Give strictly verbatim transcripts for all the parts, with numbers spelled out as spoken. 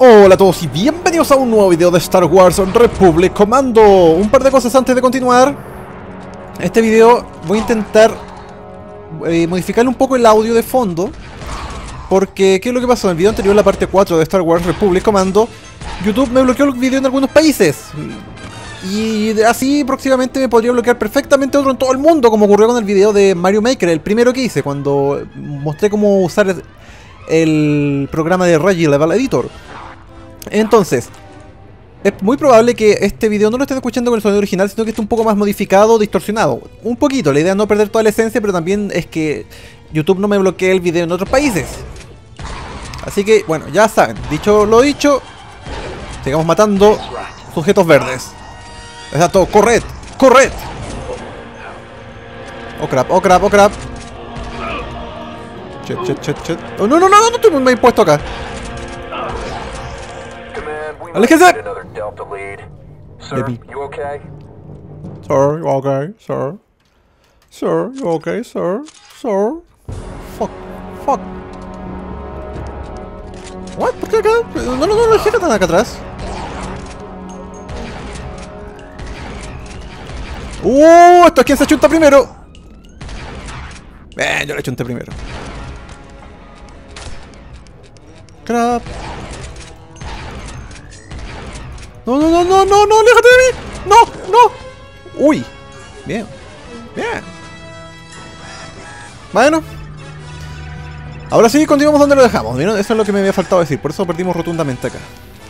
Hola a todos y bienvenidos a un nuevo video de Star Wars Republic Commando. Un par de cosas antes de continuar. Este video voy a intentar eh, modificarle un poco el audio de fondo, porque ¿qué es lo que pasó? En el video anterior, la parte cuatro de Star Wars Republic Commando, YouTube me bloqueó el video en algunos países. Y así próximamente me podría bloquear perfectamente otro en todo el mundo, como ocurrió con el video de Mario Maker, el primero que hice, cuando mostré cómo usar el programa de Reggie Level Editor. Entonces, es muy probable que este video no lo estén escuchando con el sonido original, sino que esté un poco más modificado, distorsionado. Un poquito, la idea es no perder toda la esencia, pero también es que YouTube no me bloquee el video en otros países. Así que, bueno, ya saben, dicho lo dicho, sigamos matando sujetos verdes. Exacto, corred, corred. Oh crap, oh crap, oh crap. Shit, shit, shit, shit. Oh, no, no, no, no, no estoy muy bien puesto acá. ¡Aléjese! Baby. Sir, you okay, sir? Sir, you okay, sir? Sir? Fuck, fuck. What? ¿Por qué acá? No, no, no, no, ¿qué están acá atrás? ¡Uh! Esto es quien se chunta primero. Ven, yo le chunté primero. Crap. No, no, no, no, no, no, aléjate de mí. No, no. Uy. Bien. Bien. Bueno. Ahora sí, continuamos donde lo dejamos. ¿Vieron? Eso es lo que me había faltado decir. Por eso perdimos rotundamente acá.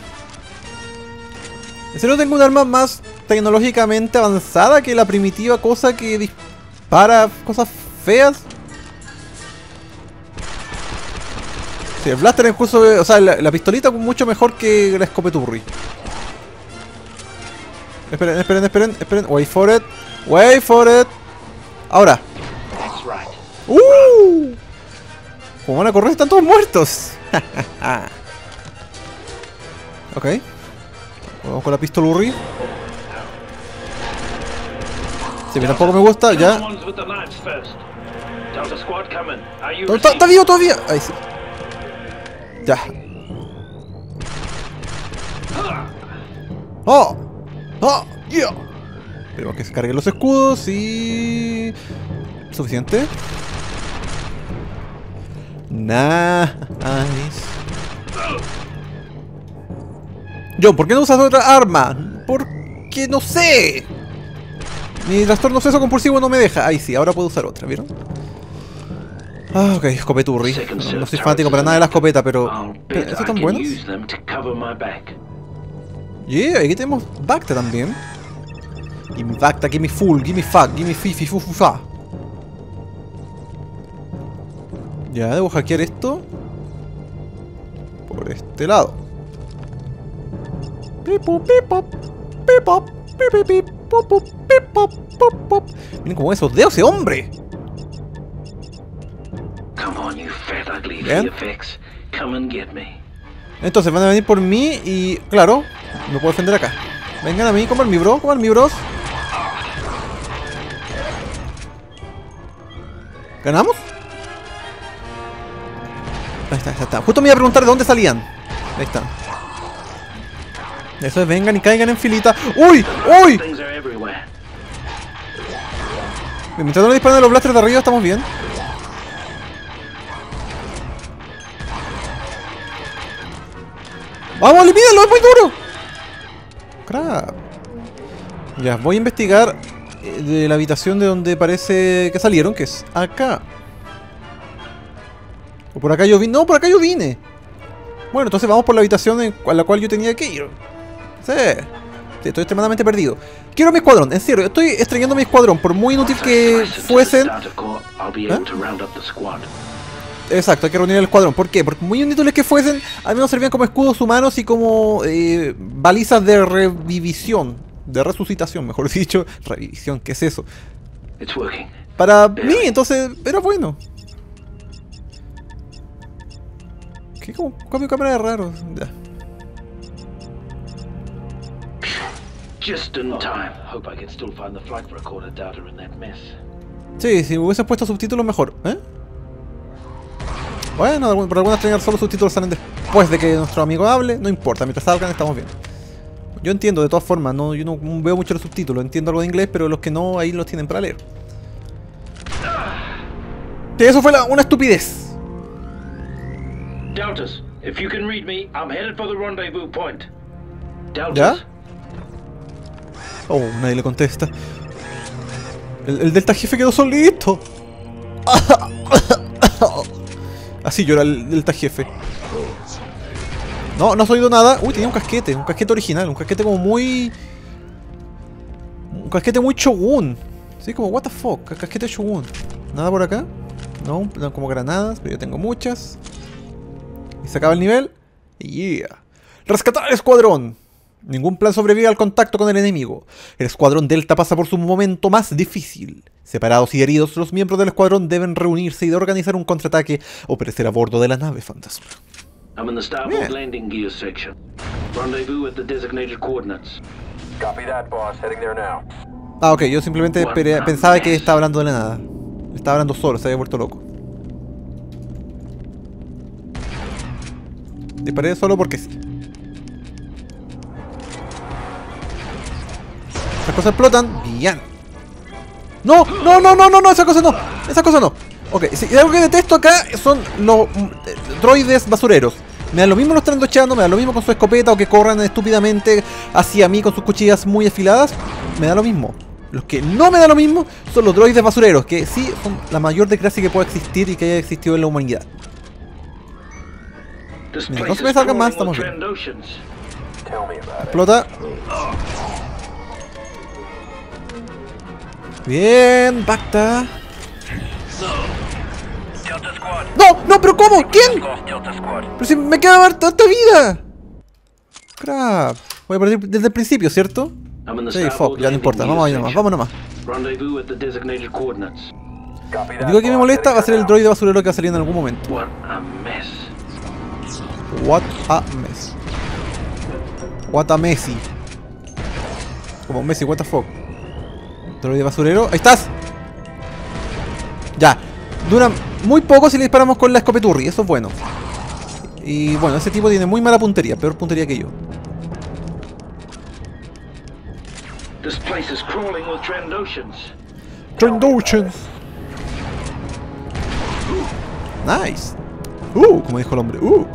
En serio, tengo un arma más tecnológicamente avanzada que la primitiva cosa que dispara cosas feas. Sí, el blaster incluso, o sea, la, la pistolita mucho mejor que la escopeturri. Esperen, esperen, esperen, esperen. Wait for it. Wait for it. Ahora. ¡Uh! Como van a correr, están todos muertos. Ok. Vamos con la pistolurri. Si sí, tampoco me gusta, ya. ¿Está, está vivo todavía? Ahí sí. Ya. ¡Oh! ¡Oh! ¡Yeah! Tenemos que descargar los escudos y... ¿Suficiente? Nice. John, ¿por qué no usas otra arma? Porque no sé. Mi trastorno obseso compulsivo no me deja. Ahí sí, ahora puedo usar otra, ¿vieron? Ah, ok, escopeturri. No, no soy fanático para nada de la escopeta, pero... ¿Estos están buenos? Yeah, aquí tenemos Bacta también. Gimme Bacta, gimme full, gimme fuck, gimme fifi, fu, fu, fa. Ya, debo hackear esto por este lado. Miren cómo esos dedos, ese hombre. Bien. Entonces van a venir por mí y, claro, me puedo defender acá. Vengan a mí, coman mi bro, coman mi bros. ¿Ganamos? Ahí está, ahí está. Justo me iba a preguntar de dónde salían. Ahí están. Eso es, vengan y caigan en filita. ¡Uy! ¡Uy! Mientras no le disparan a los blasters de arriba, estamos bien. ¡Vamos, elimínalo! ¡Es muy duro! Crap. Ya, voy a investigar de la habitación de donde parece que salieron, que es acá. O por acá yo vine. No, por acá yo vine. Bueno, entonces vamos por la habitación en a la cual yo tenía que ir. Sí. Sí, estoy extremadamente perdido. Quiero mi escuadrón, en serio, estoy extrayendo mi escuadrón. Por muy inútil que fuesen... ¿Eh? Exacto, hay que reunir el escuadrón. ¿Por qué? Porque muy inútiles que fuesen, al menos servían como escudos humanos y como eh, balizas de revivisión. De resucitación, mejor dicho. Revivisión, ¿qué es eso? Para mí, entonces, era bueno. ¿Qué? Como cambio de cámara de raro. Ya. Sí, si hubiesen puesto subtítulos mejor, ¿eh? Bueno, por algunas extrañas solo subtítulos salen después. después de que nuestro amigo hable, no importa, mientras salgan estamos bien. Yo entiendo de todas formas, no, yo no veo mucho los subtítulos, entiendo algo de inglés, pero los que no, ahí los tienen para leer. Sí, eso fue la, una estupidez. Deltas, if you can read me, I'm headed for the rendezvous point. Deltas. ¿Ya? Oh, nadie le contesta. El, el Delta Jefe quedó solito. Así llora el Delta Jefe. No, no has oído nada. Uy, tenía un casquete, un casquete original, un casquete como muy... Un casquete muy Shogun. Sí, como what the fuck, casquete Shogun. Nada por acá. No, como granadas, pero yo tengo muchas. Y se acaba el nivel. Yeah. Rescatar al escuadrón. Ningún plan sobrevive al contacto con el enemigo. El escuadrón Delta pasa por su momento más difícil. Separados y heridos, los miembros del escuadrón deben reunirse y organizar un contraataque o perecer a bordo de la nave fantasma. I'm in the starboard landing gear section. Rendezvous at the designated coordinates. Copy that, boss. Heading there now. Ah, ok, yo simplemente esperé, pensaba que estaba hablando de la nada. Estaba hablando solo, se había vuelto loco. Disparé solo porque sí. Esas cosas explotan. Bien. No, no, no, no, no, no, esas cosas no. Esas cosas no. Ok, si algo que detesto acá son los eh, droides basureros. Me da lo mismo los trandocheando, me da lo mismo con su escopeta o que corran estúpidamente hacia mí con sus cuchillas muy afiladas. Me da lo mismo. Los que no me da lo mismo son los droides basureros, que sí son la mayor desgracia que pueda existir y que haya existido en la humanidad. Mira, no se me salgan más, estamos bien. Explota. Bien, Bacta. No, no, pero ¿cómo? ¿Quién? Pero si me queda harta vida. Crap. Voy a partir desde el principio, ¿cierto? Sí, fuck, ya no importa. Vamos ahí nomás, vamos nomás. Lo único que me molesta va a ser el droide basurero que va a salir en algún momento. What a mess. What a Messi. Como Messi, what the fuck. Droide basurero. ¡Ahí estás! Ya. Dura muy poco si le disparamos con la escopeturri. Eso es bueno. Y bueno, ese tipo tiene muy mala puntería. Peor puntería que yo. This place is crawling with Trandoshans. Trandoshans. Nice. Uh, como dijo el hombre. Uh.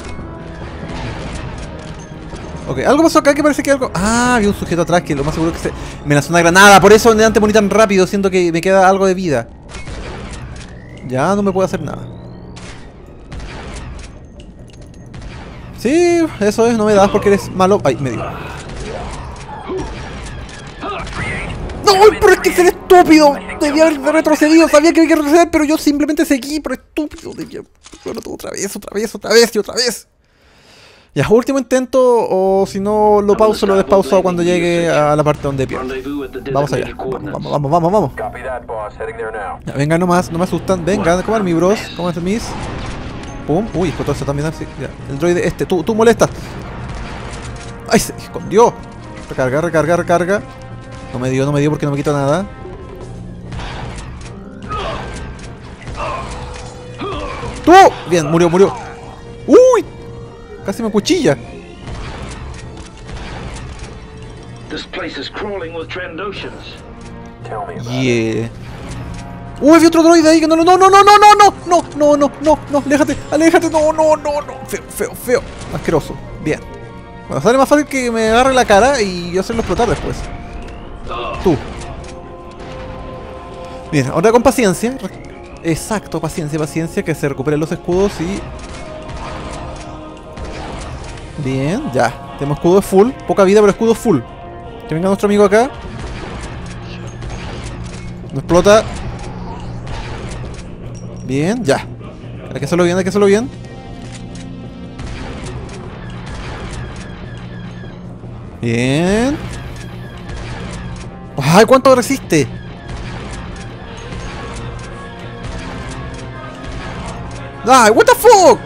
Ok, algo pasó acá que parece que algo... Ah, había un sujeto atrás que lo más seguro que se... Me lanzó una granada, por eso antes morí tan rápido, siento que me queda algo de vida. Ya no me puedo hacer nada. Sí, eso es, no me das porque eres malo. Ay, me dio. ¡No! ¡Pero es que ser estúpido! Debía haber retrocedido, sabía que había que retroceder, pero yo simplemente seguí, pero estúpido. Debía... Bueno, otra vez, otra vez, otra vez y otra vez. Ya, último intento, o si no lo pauso, lo despauso cuando llegue a la parte donde pierdo. Vamos allá. Vamos, vamos, vamos, vamos. Ya, venga nomás, no me asustan. Venga, ¿cómo es mi bros? ¿Cómo es el miss? Pum. Uy, explotó eso también. Ya, el droide este, tú, tú molestas. ¡Ay, se escondió! Recarga, recarga, recarga. No me dio, no me dio porque no me quita nada. ¡Tú! Bien, murió, murió. ¡Uy! Casi me cuchilla. Yeah. Uy, había otro droide ahí que no, no, no, no, no, no, no, no, no, no, no, no, no, aléjate, aléjate, no, no, no, no, feo, feo, feo, asqueroso, bien. Bueno, sale más fácil que me agarre la cara y yo hacerlo explotar después. Tú. Bien, ahora con paciencia. Exacto, paciencia, paciencia, que se recuperen los escudos y... Bien, ya. Tenemos escudo full. Poca vida, pero escudo full. Que venga nuestro amigo acá. No explota. Bien, ya. Hay que hacerlo bien, hay que hacerlo bien. Bien. ¡Ay, cuánto resiste! ¡Ay, what the fuck!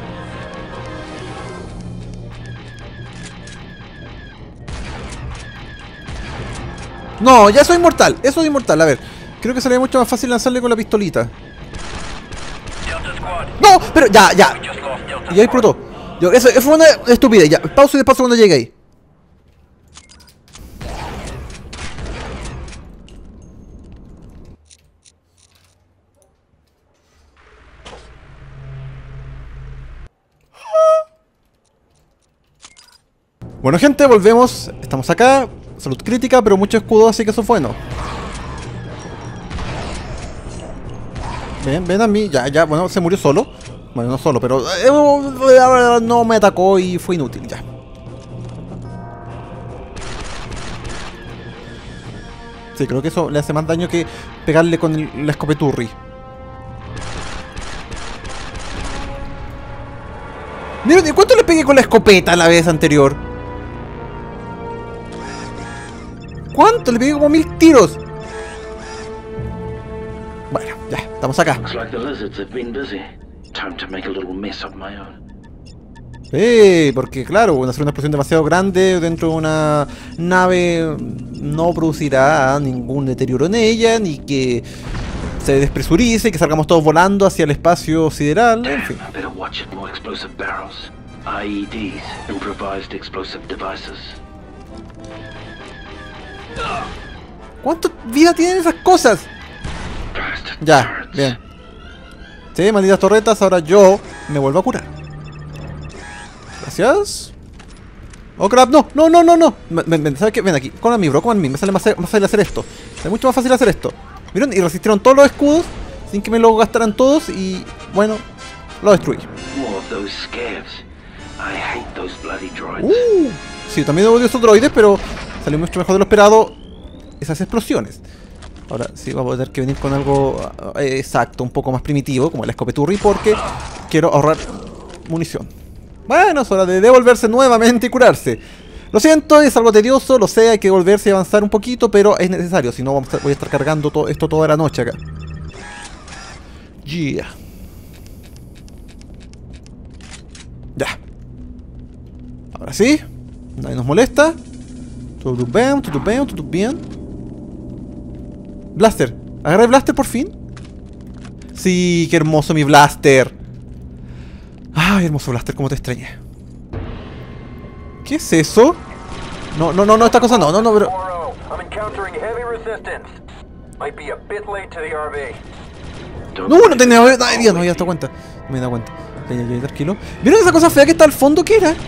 No, ya soy inmortal, eso es inmortal, a ver. Creo que sería mucho más fácil lanzarle con la pistolita. ¡No! Pero ya, ya. Y ya explotó. Yo, eso, eso fue una estupidez. Ya, pausa y despaso cuando llegue ahí. Bueno, gente, volvemos. Estamos acá. Salud crítica, pero mucho escudo, así que eso es bueno. Ven, ven a mí. Ya, ya, bueno, se murió solo. Bueno, no solo, pero eh, no me atacó y fue inútil, ya. Sí, creo que eso le hace más daño que pegarle con el, la escopeturri. Miren, ¿y cuánto le pegué con la escopeta la vez anterior? ¿Cuánto? Le pegué como mil tiros. Bueno, ya, estamos acá. Sí, porque claro, hacer una explosión demasiado grande dentro de una nave no producirá ningún deterioro en ella, ni que se despresurice, que salgamos todos volando hacia el espacio sideral, en fin. ¿Cuánto vida tienen esas cosas? Ya, bien. Sí, malditas torretas, ahora yo me vuelvo a curar. Gracias. Oh crap, no, no, no, no, no. ¿Sabes qué? Ven aquí, con mi bro, con mi. Me sale más, más fácil hacer esto. Es mucho más fácil hacer esto. ¿Vieron? Y resistieron todos los escudos sin que me lo gastaran todos y bueno, lo destruí. Uh, sí, también odio esos droides, pero salió mucho mejor de lo esperado esas explosiones. Ahora sí vamos a tener que venir con algo eh, exacto, un poco más primitivo, como el escopeturri, porque quiero ahorrar munición. Bueno, es hora de devolverse nuevamente y curarse. Lo siento, es algo tedioso, lo sé, hay que volverse y avanzar un poquito, pero es necesario, si no vamos a, voy a estar cargando todo esto toda la noche acá. Yeah. Ya. Ahora sí, nadie nos molesta. Todo bien, todo bien, todo bien. Blaster, agarra el blaster por fin. Sí, qué hermoso mi blaster. Ay, hermoso blaster, cómo te extrañé. ¿Qué es eso? No, no, no, no, esta cosa no, no, no, pero... No, no tenía nada de vida, no había dado cuenta. No me he dado cuenta. Ya, ya, ya, tranquilo. ¿Vieron esa cosa fea que está al fondo? ¿Qué era?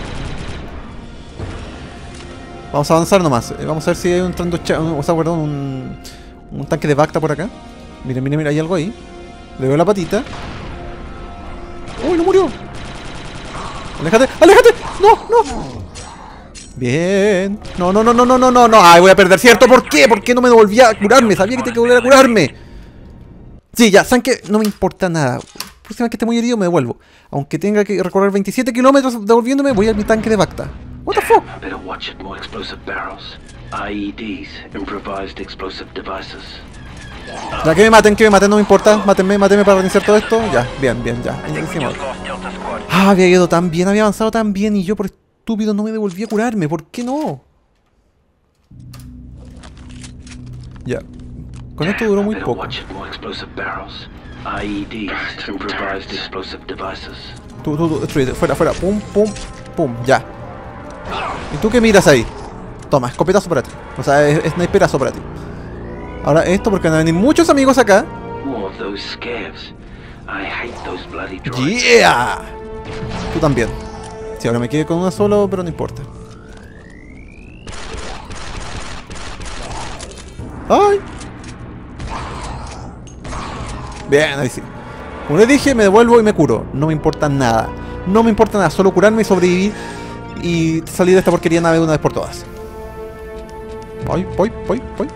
Vamos a avanzar nomás. Vamos a ver si hay un trandocha, o sea, perdón, un, un tanque de Bacta por acá. Miren, miren, miren, hay algo ahí. Le veo la patita. ¡Uy, no murió! ¡Aléjate! ¡Aléjate! ¡No, no! Bien. No, no, no, no, no, no, no, no. Ay, voy a perder, ¿cierto? ¿Por qué? ¿Por qué no me volví a curarme? Sabía que tenía que volver a curarme. Sí, ya, saben que no me importa nada. La próxima vez que esté muy herido me devuelvo. Aunque tenga que recorrer veintisiete kilómetros devolviéndome, voy a mi tanque de Bacta. What the fuck? Better watch it, more explosive barrels. I E Ds, improvised explosive devices. Ya, que me maten, que me maten, no me importa. Mátenme, mátenme para reiniciar todo esto. Ya, bien, bien, ya. Ah, había ido tan bien, había avanzado tan bien y yo por estúpido no me devolví a curarme. ¿Por qué no? Ya. Con esto duró muy poco. Tú, tú, tú, destruye, fuera, fuera. Pum, pum, pum, ya. ¿Y tú qué miras ahí? Toma, escopetazo para ti. O sea, es, es sniperazo para ti. Ahora esto porque van a venir muchos amigos acá. Yeah. Tú también. Sí, ahora me quedé con una solo, pero no importa. ¡Ay! Bien, ahí sí. Como les dije, me devuelvo y me curo. No me importa nada. No me importa nada, solo curarme y sobrevivir y salir de esta porquería nave de una vez por todas. Voy, voy, voy, voy.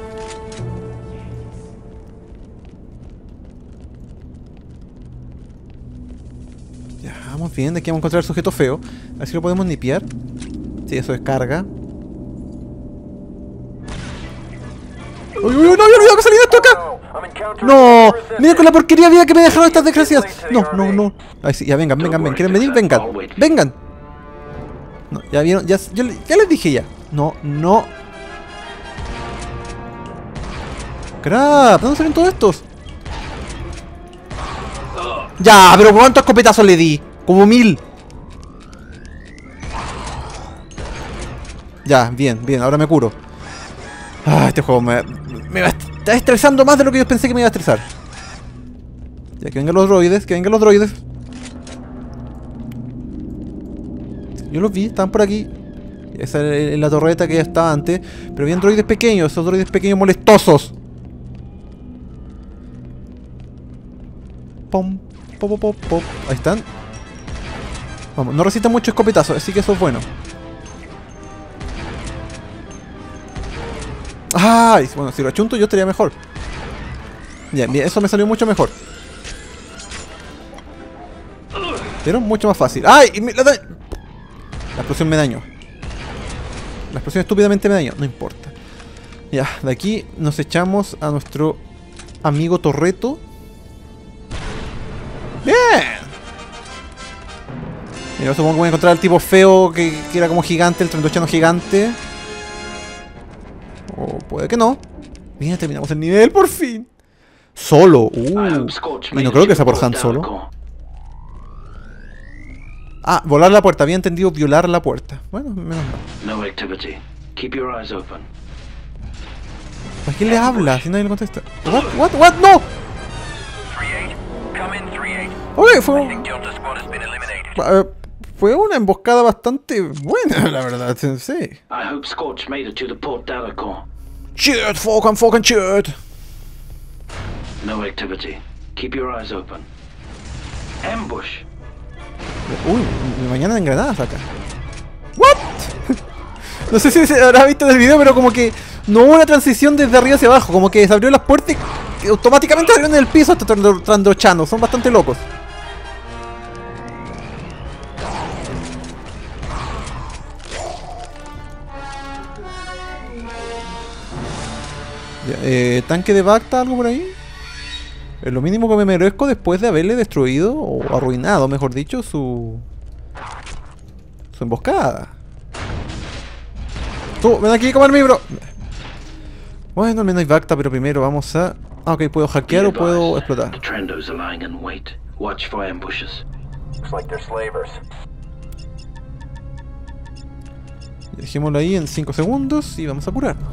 Ya, vamos bien. De aquí vamos a encontrar el sujeto feo. A ver si lo podemos nipear. Sí, eso es carga. ¡Uy, uy, uy! ¡No había olvidado que salí de esto acá! ¡No! ¡Mira con la porquería vida que me dejaron estas desgracias! ¡No, no, no! Ahí sí, ya vengan, vengan, vengan. ¿Quieren venir? Vengan. ¡Vengan! No, ya vieron, ya, yo, ya les dije ya. No, no. ¡Crap! ¿Dónde salen todos estos? Ya, pero ¿cuántos escopetazos le di? Como mil. Ya, bien, bien, ahora me curo. Ah, este juego me, me va, está estresando más de lo que yo pensé que me iba a estresar. Ya, que vengan los droides, que vengan los droides. Yo los vi, estaban por aquí. Esa es la torreta que ya estaba antes. Pero habían droides pequeños, esos droides pequeños molestosos. Pom, pom, pom, pom, pom. Ahí están. Vamos, no resisten mucho escopetazo, así que eso es bueno. ¡Ay! Bueno, si lo achunto yo estaría mejor. Bien, bien, eso me salió mucho mejor. ¿Vieron? Mucho más fácil. ¡Ay! Y me, la, la explosión me dañó. La explosión estúpidamente me dañó. No importa. Ya, de aquí nos echamos a nuestro amigo Torreto. ¡Bien! Yo supongo que voy a encontrar al tipo feo que, que era como gigante, el trendochano gigante. O puede que no. Bien, terminamos el nivel por fin. Solo. Uh. Y no creo que sea por Han Solo. Ah, volar la puerta. Había entendido violar la puerta. Bueno, menos mal. No activity. Keep your eyes open. ¿Para quién le habla? Si nadie le contesta. What? What? What? No. Oye, fue un... uh, fue una emboscada bastante buena, la verdad, sensei. I hope Scorch made it to the port data core. Shoot, Falcon, Falcon, shoot. No activity. Keep your eyes open. Ambush. Uy, me mañana en granadas acá. What? No sé si se habrá visto en el video, pero como que no hubo una transición desde arriba hacia abajo, como que se abrió las puertas y automáticamente salieron en el piso hasta Trandrochano. Son bastante locos. Ya, eh, ¿tanque de Bacta, algo por ahí? Es lo mínimo que me merezco después de haberle destruido, o arruinado, mejor dicho, su... su emboscada. Tú, ven aquí a comerme, bro. Bueno, al menos hay Bacta, pero primero vamos a... Ah, ok, ¿puedo hackear o puedo explotar? Dejémoslo ahí en cinco segundos y vamos a curarnos.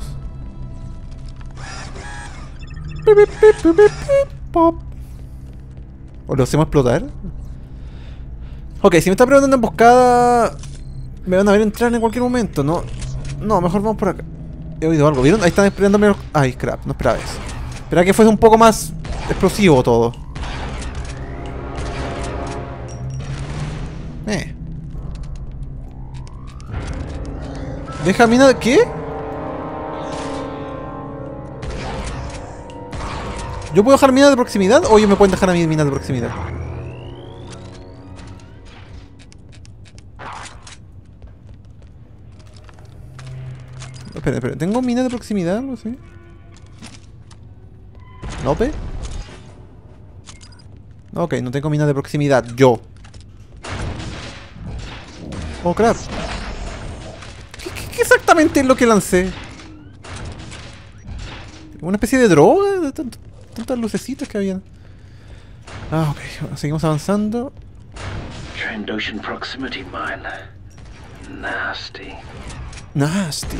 ¿O lo hacemos explotar? Ok, si me está preguntando emboscada, me van a ver entrar en cualquier momento, ¿no? No, mejor vamos por acá. He oído algo, ¿vieron? Ahí están esperándome los... Ay, crap, no esperaba eso. Esperaba que fuese un poco más explosivo todo. Eh. Deja mina... ¿Qué? ¿Yo puedo dejar mina de proximidad o ellos me pueden dejar a mí mina de proximidad? Espera, espera, ¿tengo mina de proximidad? No sé. ¿Nope? Ok, no tengo mina de proximidad, yo. Oh, crap. ¿Qué, qué, qué exactamente es lo que lancé? ¿Una especie de droga? De tanto, tantas lucecitas que habían. Ah, ok, bueno, seguimos avanzando. Trandoshan proximity mine. Nasty. Nasty.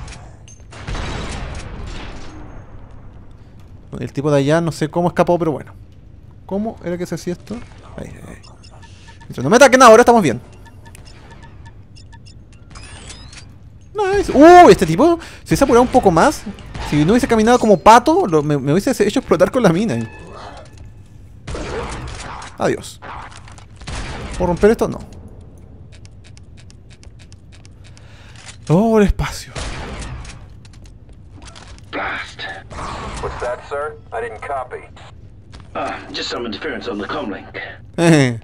El tipo de allá no sé cómo escapó, pero bueno. ¿Cómo era que se hacía esto? Ahí, ahí. Mientras no me ataquen ahora, estamos bien. Nice. Uh, este tipo se hubiese apurado un poco más. Si no hubiese caminado como pato, lo, me, me hubiese hecho explotar con la mina. Adiós. ¿Puedo romper esto? No. Oh, el espacio. Blast. What's that, sir? I didn't copy. Ah, just some interference on the comlink. Eh.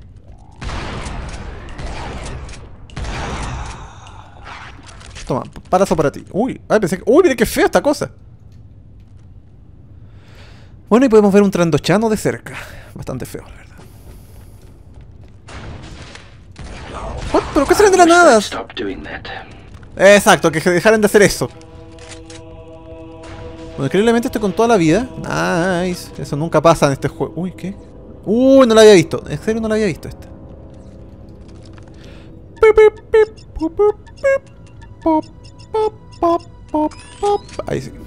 Toma, parazo para ti. Uy, ay, pensé que... Uy, mira qué fea esta cosa. Bueno, y podemos ver un Trandoshano de cerca. Bastante feo, la verdad. What? ¿Pero qué salen de la nada? Exacto, que dejaran de hacer eso. Bueno, increíblemente estoy con toda la vida. Nice. Eso nunca pasa en este juego. Uy, ¿qué? Uy, no la había visto. En serio no la había visto esta. Pop, pop, pop, pop. Ahí sí.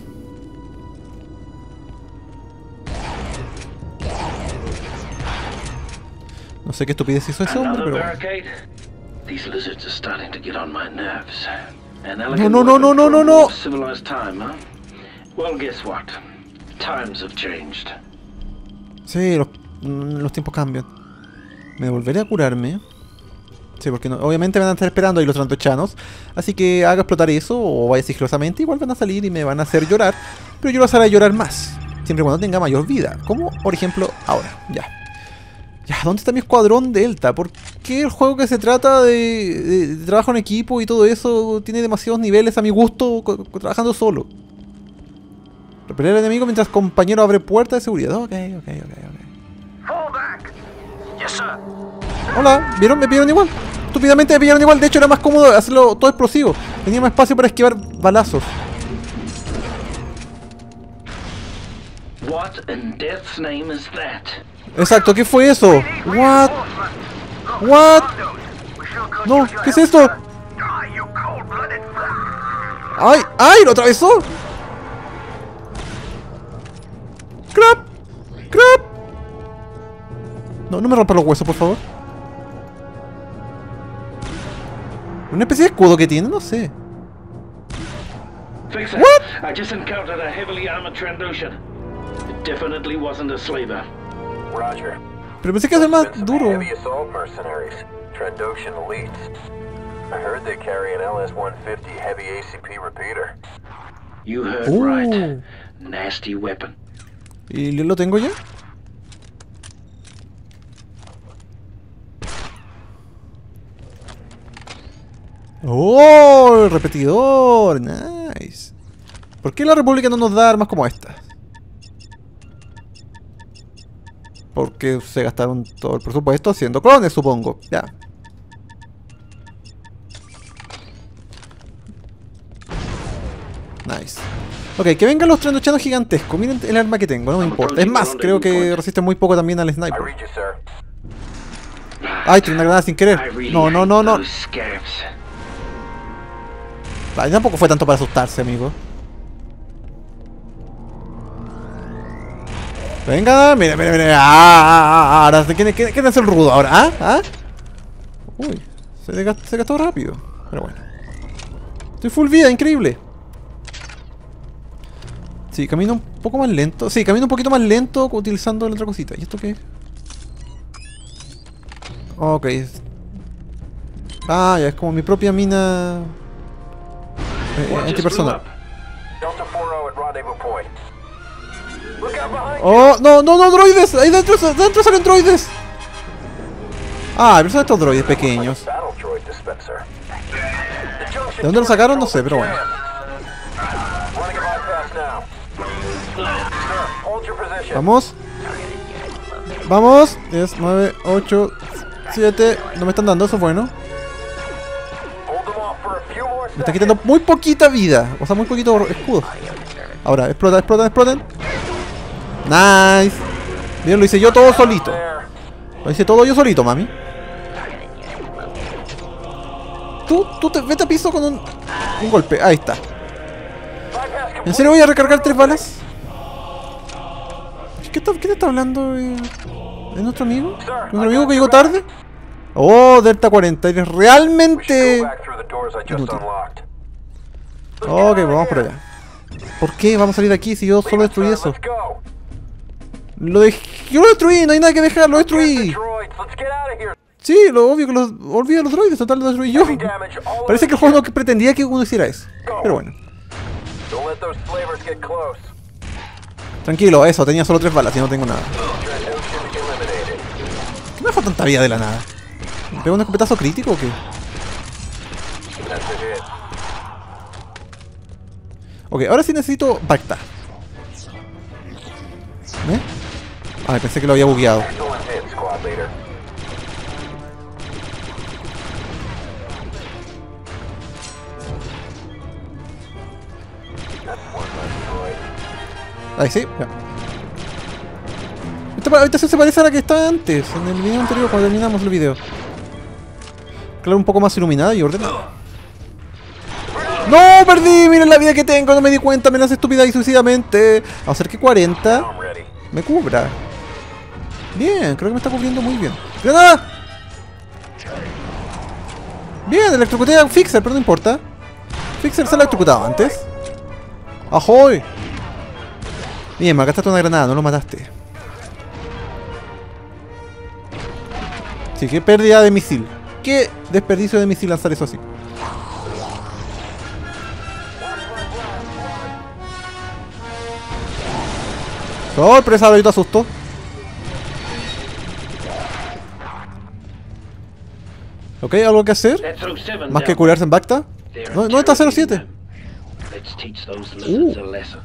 No sé qué estupidez hizo ese hombre, pero... These lizards are starting to get on my nerves. No, no, no, no, no, no, no. Civilized time, huh? Well, guess what? Times have changed. Sí, los, los tiempos cambian. Me volveré a curarme. Sí, porque no, obviamente me van a estar esperando ahí los trantochanos. Así que haga explotar eso o vaya sigilosamente. Igual van a salir y me van a hacer llorar. Pero yo los haré llorar más. Siempre y cuando tenga mayor vida. Como por ejemplo ahora. Ya. Ya, ¿dónde está mi escuadrón Delta? ¿Por qué el juego que se trata de, de, de trabajo en equipo y todo eso tiene demasiados niveles a mi gusto trabajando solo? Repeler al enemigo mientras compañero abre puerta de seguridad. Ok, ok, ok, ok. Fall back. Yes, sir. Hola, ¿vieron? Me pillaron igual. Estúpidamente me pillaron igual. De hecho era más cómodo hacerlo todo explosivo. Tenía más espacio para esquivar balazos. What in death's name is that? Exacto, ¿qué fue eso? What? What? No, ¿qué es esto? ¡Ay! ¡Ay! ¿Lo atravesó? ¡Crap! ¡Crap! No, no me rompa los huesos, por favor. ¿Una especie de escudo que tiene? No sé. Fixer, I just encountered a heavily armored Trandoshan. It definitely wasn't a slaver. Roger. Pero pensé que iba a ser más Been some duro. heavy assault mercenaries. Trandoshan elites. I heard they carry an L S one fifty heavy A C P repeater. You heard Oh. right. Nasty weapon. ¿Y lo tengo ya? ¡Oh! El repetidor. Nice. ¿Por qué la República no nos da armas como estas? Porque se gastaron todo el presupuesto haciendo clones, supongo. Ya. Nice. Ok, que vengan los trandochanos gigantescos. Miren el arma que tengo, no me importa. Es más, creo que resiste muy poco también al I sniper. read you, sir. Ay, tiré una granada sin querer. I really No, no, hate no, no. those scabs. Ay, tampoco fue tanto para asustarse, amigo. Venga, mira, mira, mira. Ah, ah, ah, ahora, ¿quién, quién, quién es el rudo ahora? ¿Ah? ¿Ah? Uy, se gastó, se gastó rápido. Pero bueno. Estoy full vida, increíble. Sí, camino un poco más lento. Sí, camino un poquito más lento utilizando la otra cosita. ¿Y esto qué es? Ok. Ah, ya es como mi propia mina eh, What just antipersonal. blew up? Delta cuarenta at rendezvous point. Look out behind you. ¡Oh! ¡No, no, no! ¡Droides! ¡Ahí dentro, dentro salen droides! Ah, pero son estos droides pequeños. Battle droid dispenser. The junction ¿De dónde lo sacaron? No sé, pero bueno. Running a bypass now. Sir, hold your position. Vamos. Vamos. diez, nueve, ocho, siete. No me están dando, eso es bueno. Hold them off for a few more Me están seconds. quitando muy poquita vida. O sea, muy poquito escudo. Ahora, explota, explota, exploten. Nice. Bien, lo hice yo todo solito. There. Lo hice todo yo solito, mami. Tú, tú te vete a piso con un, un golpe. Ahí está. Bypass ¿En complete. serio voy a recargar tres balas? ¿Qué, está, qué te está hablando? Eh? ¿Es nuestro amigo? ¿Nuestro amigo que llegó tarde? Oh, Delta cuarenta. Eres We should realmente... go back through the doors I just Inútil. unlocked. Ok, pues vamos por allá. ¿Por qué vamos a salir de aquí si yo solo destruí eso? Let's go. Lo dejé... Yo lo destruí, no hay nada que dejar, lo Get the destruí. droids. Let's get out of here. Sí, lo obvio que los... Olvida los droides, total lo destruí yo. Heavy damage all Parece over que el juego no que pretendía que uno hiciera eso. Pero bueno. Don't let those slavers get close. Tranquilo, eso, tenía solo tres balas y no tengo nada. Trandoshan eliminated. ¿Qué me fue tanta vida de la nada? ¿Me pegó un escopetazo crítico o qué? That's a hit. Ok, ahora sí necesito pactar. ¿Eh? Ay, pensé que lo había bugueado. Excellent hit, squad leader. That's one less droid. Ahí sí, ya. Esta, pa- esta sí se parece a la que estaba antes, en el video anterior, cuando terminamos el video. Claro, un poco más iluminada y ordenada. ¡No! ¡Perdí! ¡Miren la vida que tengo! No me di cuenta, me lancé estúpida y suicidamente. Vamos a hacer que cuarenta I'm ready. me cubra. Bien, creo que me está cubriendo muy bien. ¡Granada! Bien, electrocuté a Fixer, pero no importa. Fixer se ha electrocutado antes. ¡Ahoy! Bien, me gastaste una granada, no lo mataste. Sí, qué pérdida de misil. Qué desperdicio de misil lanzar eso así. Sorpresa, ahorita asustó. Ok, ¿algo que hacer? That's oh seven Más que down curarse en Bacta. there. They're ¿Dónde está cero siete? interrogating them. Let's teach those lizards a lesson.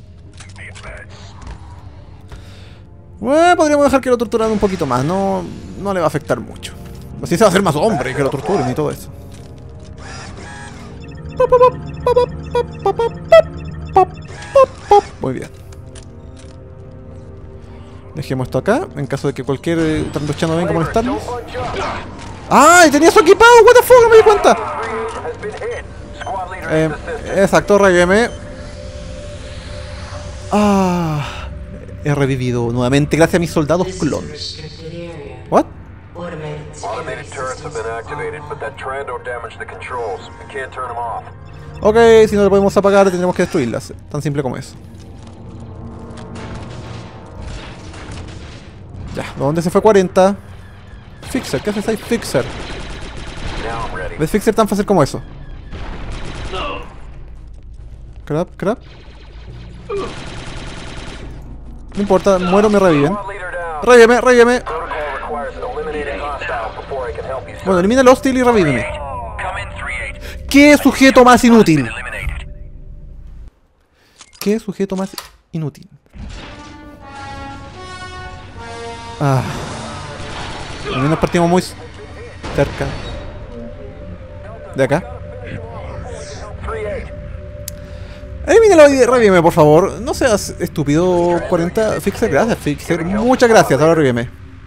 Bueno, podríamos dejar que lo torturaran un poquito más. No, no le va a afectar mucho. Así se va a hacer más hombre que lo torturen y todo eso. Muy bien. Dejemos esto acá, en caso de que cualquier eh, trandochano venga a molestarnos. Don't bunch up. ¡Ay! ¡Tenía eso equipado! ¡What the fuck! ¡No me di cuenta! three eight has been hit. Squad leader Eh, is assisted. exacto, revíveme. Ah, he revivido nuevamente gracias a mis soldados clones. ¿What? Automated turrets have been activated, but that Trando damaged the controls. We can't turn them off. Ok, si no lo podemos apagar, tendremos que destruirlas. Tan simple como eso. Ya, ¿dónde se fue cuarenta? Fixer, ¿qué haces ahí? Fixer. Now I'm ready. ¿Ves Fixer tan fácil como eso? No. Crap, crap. No importa, muero, me reviven. Squad leader down. Revíveme, revíveme. Protocol requires eliminating hostiles before I can help you, sir. Bueno, elimina el hostil y revíveme. Come in three eight. ¿Qué sujeto más inútil? Eliminated. ¿Qué sujeto más inútil? Ah. Al menos partimos muy cerca. De acá. three eight. Elimínalo y revíveme, por favor. No seas estúpido, cuarenta. Fixer, gracias, Fixer. Muchas gracias, ahora revíveme.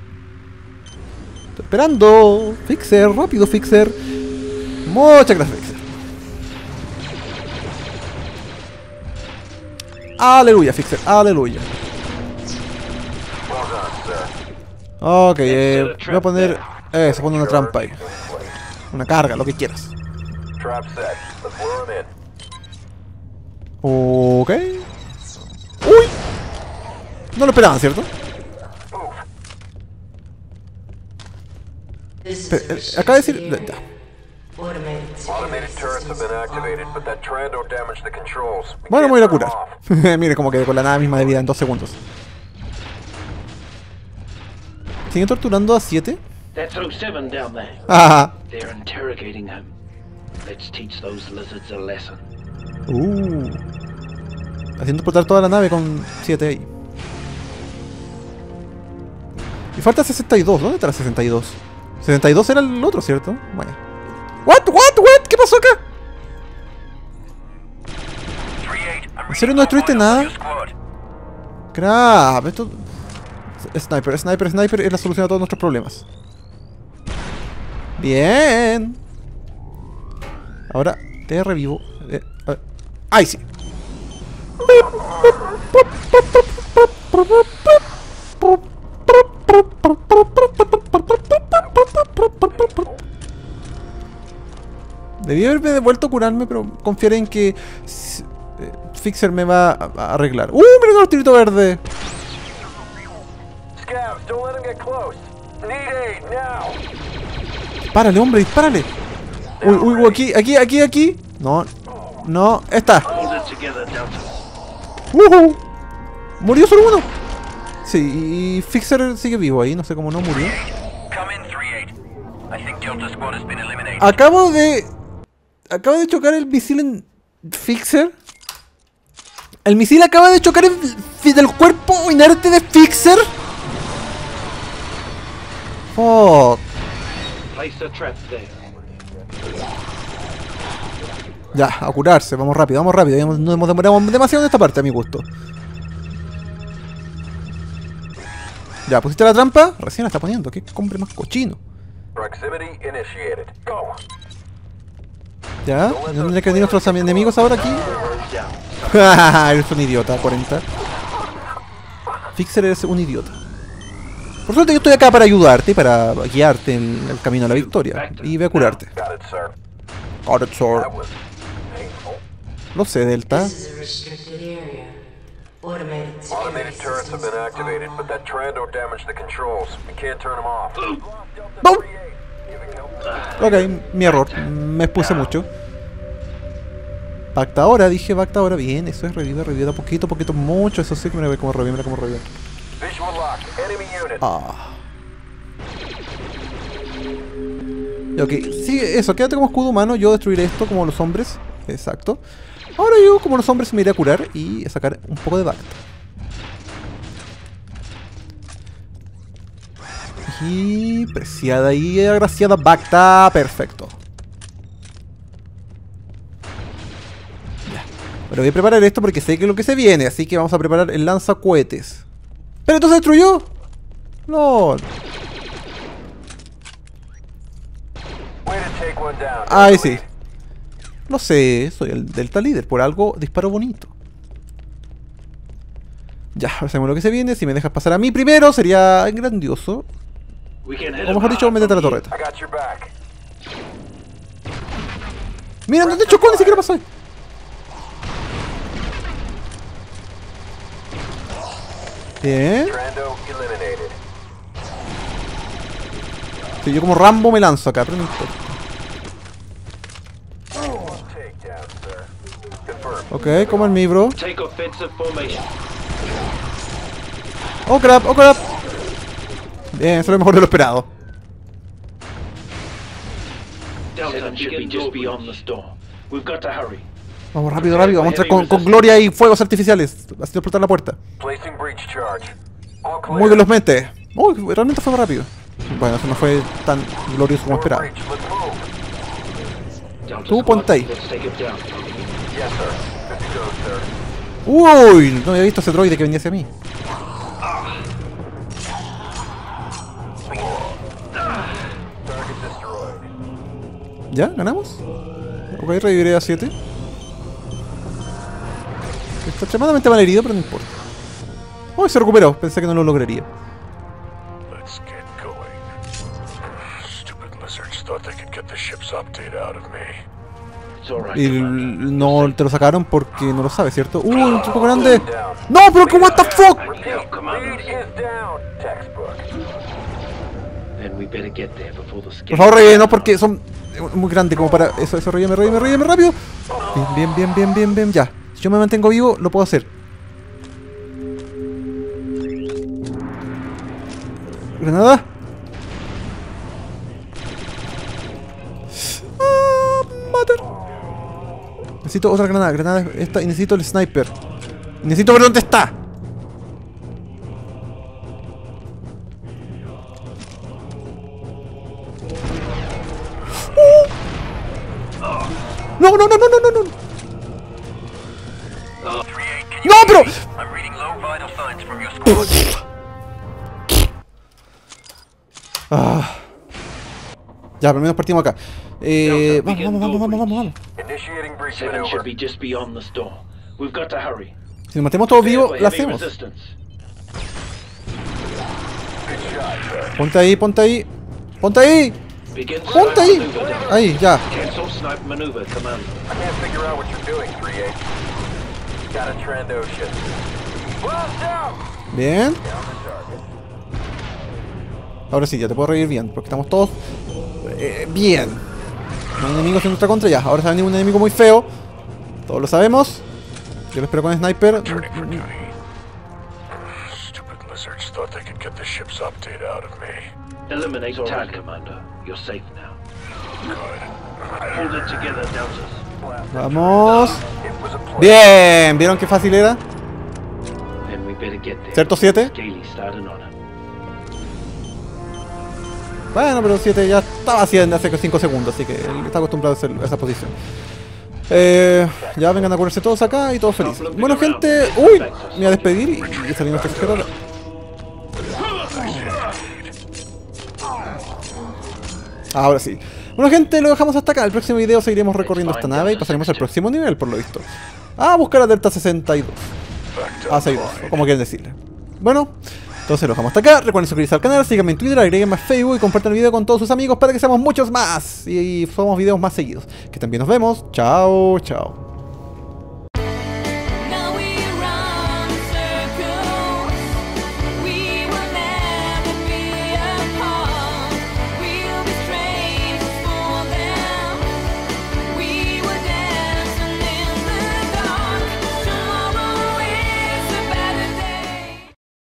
Estoy esperando. Fixer, rápido, Fixer. Muchas gracias, Fixer. Aleluya, Fixer, aleluya. Well done, sir. Ok, eh, voy a poner... Eh, se pone una trampa ahí. Una carga, lo que quieras. Trap set. Let's lure him in. Ok. ¡Uy! No lo esperaban, ¿cierto? Move. Pe- eh, acaba de decir... ya. Automated turrets have been activated, but that Trando damaged the controls. We Bueno, can't me voy a ir a turn 'em curar. off. Mire cómo quedé con la nada misma de vida en dos segundos. ¿Siguen torturando a siete? That's oh seven down there. Ah. They're interrogating him. Let's teach those lizards a lesson. Uh. Haciendo explotar toda la nave con siete ahí. Y falta sesenta y dos. ¿Dónde está la sesenta y dos? sesenta y dos era el otro, ¿cierto? Bueno. What? What? What? ¿Qué pasó acá? ¿En serio no destruiste nada? Crap, esto... Sniper, sniper, sniper es la solución a todos nuestros problemas. Bien. Ahora te revivo. Eh, eh. ¡Ay, sí! Debí haberme devuelto a curarme, pero confiaré en que eh, Fixer me va a, a arreglar. ¡Uh! ¡Mira el tirito verde! Scavs, don't let him get close. Need aid now. ¡Dispárale, hombre! ¡Dispárale! Uy, uy, uy, aquí, aquí, aquí, aquí. No, no, esta. Hold it together, Delta. ¡Woohoo! Murió solo uno. Sí, y Fixer sigue vivo ahí, no sé cómo no murió. Come in three eight. I think Delta Squad has been eliminated. Acabo de... Acabo de chocar el misil en Fixer. El misil acaba de chocar en el cuerpo inerte de Fixer. Fuck. Place a trap there. Ya, a curarse, vamos rápido, vamos rápido. Ya nos hemos demorado demasiado en esta parte, a mi gusto. Ya, ¿pusiste la trampa? Recién la está poniendo, qué hombre más cochino. Proximity initiated. Go. ¿Ya? ¿Dónde que venir nuestros enemigos ahora aquí? Eres un idiota, cuarenta. Fixer, eres un idiota. Por suerte yo estoy acá para ayudarte, para guiarte en el camino a la victoria. Y voy a curarte. Got it, sir. Got it, sir. That was painful. Lo sé, Delta. This is a restricted area. Automated Automated security turrets have systems been activated, but that Trando damaged the controls. We can't turn them off. ¡Bum! Giving help. Ok, mi error. Me expuse mucho. Bacta ahora, dije Bacta ahora. Bien, eso es revive, revive. Poquito, poquito, mucho. Eso sí que me ve como revive, mira como revive. Visual lock. Enemy unit. Ah. Ok, sí, eso, quédate como escudo humano. Yo destruiré esto como los hombres. Exacto. Ahora yo, como los hombres, me iré a curar y a sacar un poco de Bacta. Y preciada y agraciada Bacta. Perfecto. Ya. Pero voy a preparar esto porque sé que es lo que se viene. Así que vamos a preparar el lanzacohetes. ¿Pero entonces destruyó? No. Way to take one down. Ay, sí. Lo sé, soy el Delta Líder. Por algo disparo bonito. Ya, ahora sabemos lo que se viene. Si me dejas pasar a mí primero, sería grandioso. We can hit O mejor him dicho, hard métete a la from here. torreta. I got your back. Mira, no te chocó, ni siquiera pasó ahí. Bien. Trando eliminated. Sí, yo como Rambo me lanzo acá, pero no importa. Takedown, sir. Confirmed. Ok, como en mi bro. Take offensive formation. Oh crap, oh crap. Bien, eso es lo mejor de lo esperado. Delta should be just beyond the storm. We've got to hurry. Vamos rápido, rápido. Vamos a entrar con, con gloria y fuegos artificiales. Así explotar la puerta. Placing breach charge. All clear. Muy velozmente. Uy, realmente fue rápido. Bueno, eso no fue tan glorioso como More esperaba. breach. Let's move. Delta Tú squad, ponte ahí. let's take it down. Yes, sir. Good to go, sir. Uy, no había visto ese droide que venía hacia mí. Target destroyed. ¿Ya? ¿Ganamos? Ok, reviviré a siete. Está extremadamente mal herido, pero no importa. Uy, se recuperó. Pensé que no lo lograría. Let's get going. Stupid lizards thought they could get the ship's update out of me. It's all right, Y Commander. no te lo sacaron porque no lo sabes, ¿cierto? ¡Uy, un truco grande! Down. ¡No, pero que what the fuck! Repeat. Commander. Lead is down. Textbook. Then we better get there before the Por skin. favor, relleno, porque son muy grandes como para... Eso, eso, relleno, relleno, relleno, rápido. Bien, bien, bien, bien, bien, ya. Si yo me mantengo vivo, lo puedo hacer. Granada. Ah, mater. Necesito otra granada, granada esta y necesito el sniper. Necesito ver dónde está. No, no, no, no, no, no, no. No, pero. I'm reading low vital signs from your squad. Ah. Ya, por lo menos partimos acá. Eh, vamos, vamos, vamos, vamos, vamos, vamos. Initiating breach Seven should be maneuver. just beyond the storm. We've got to hurry. Si nos mantenemos todos vivos, Prepare la for heavy hacemos. resistance. Ponte ahí, ponte ahí. Ponte ahí. Begin Ponte sniper ahí. maneuver, Delta. Ahí, ya. Cancel sniper maneuver, Commander. I can't figure out what you're doing, three eight. Got a Trandoshan. Blast out! Bien. Down the target. Ahora sí, ya te puedo reír bien, porque estamos todos eh, bien. No hay enemigos en nuestra contra ya. Ahora se va a venir un enemigo muy feo. Todos lo sabemos. Yo lo espero con sniper. Returning for duty. Stupid lizards thought they could get the ship's update out of me. Eliminate target, Commander. You're safe now. Good. Hold it together, Deltas. Vamos. It was a play. Bien. ¿Vieron qué fácil era? Then we better get there. ¿Cierto, siete? Gaily started on it. Bueno, pero siete ya estaba haciendo hace cinco segundos, así que él está acostumbrado a, hacer, a esa posición. Eh, ya vengan a curarse todos acá y todos felices. Bueno, gente, uy, me voy a despedir y, y salir nuestro sujeto. Ahora sí. Bueno, gente, lo dejamos hasta acá. En el próximo video seguiremos recorriendo esta nave y pasaremos al próximo nivel, por lo visto. A buscar a Delta sesenta y dos. A sesenta y dos, o como quieren decirle. Bueno, entonces lo dejamos hasta acá. Recuerden suscribirse al canal, síganme en Twitter, agréguenme a Facebook y compartan el video con todos sus amigos para que seamos muchos más y, y subamos videos más seguidos. Que también nos vemos. Chao, chao.